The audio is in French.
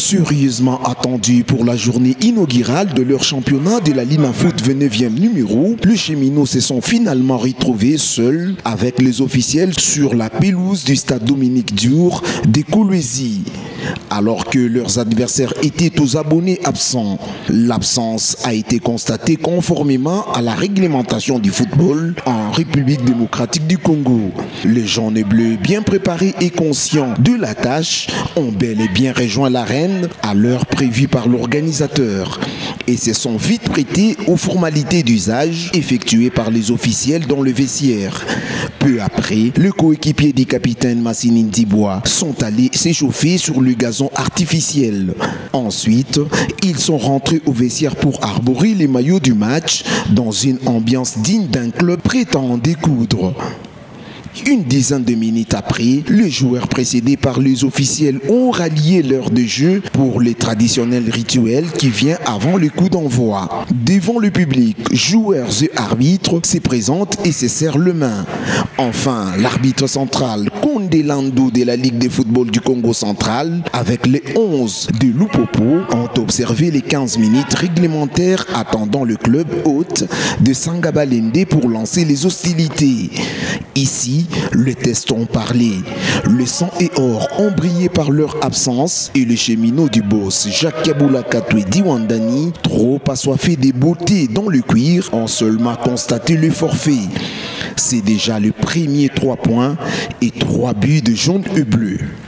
Sérieusement attendu pour la journée inaugurale de leur championnat de la Ligue Foot 29e numéro, les Cheminots se sont finalement retrouvés seuls avec les officiels sur la pelouse du stade Dominique Diour de Kolwezi. Alors que leurs adversaires étaient aux abonnés absents, l'absence a été constatée conformément à la réglementation du football en République démocratique du Congo. Les jaunes et bleus, bien préparés et conscients de la tâche, ont bel et bien rejoint l'arène à l'heure prévue par l'organisateur et se sont vite prêtés aux formalités d'usage effectuées par les officiels dans le vestiaire. Peu après, le coéquipier du capitaine Massini Ndibois sont allés s'échauffer sur le gazon artificiel. Ensuite, ils sont rentrés au vestiaire pour arborer les maillots du match dans une ambiance digne d'un club prêt à en découdre. Une dizaine de minutes après, les joueurs précédés par les officiels ont rallié l'heure de jeu pour les traditionnels rituels qui vient avant le coup d'envoi. Devant le public, joueurs et arbitres se présentent et se serrent le main. Enfin, l'arbitre central, Condé Landou de la Ligue de football du Congo central, avec les 11 de Lupopo, ont observé les 15 minutes réglementaires attendant le club hôte de Sangabalende pour lancer les hostilités. Ici, les tests ont parlé. Le sang et or ont brillé par leur absence et les cheminots du boss Jacques Kaboula Katwe Diwandani, trop assoiffés des beautés dans le cuir, ont seulement constaté le forfait. C'est déjà le premier 3 points et 3 buts de jaune et bleu.